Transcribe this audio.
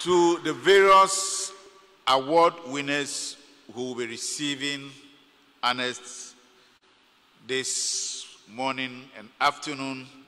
To the various award winners who will be receiving honors this morning and afternoon,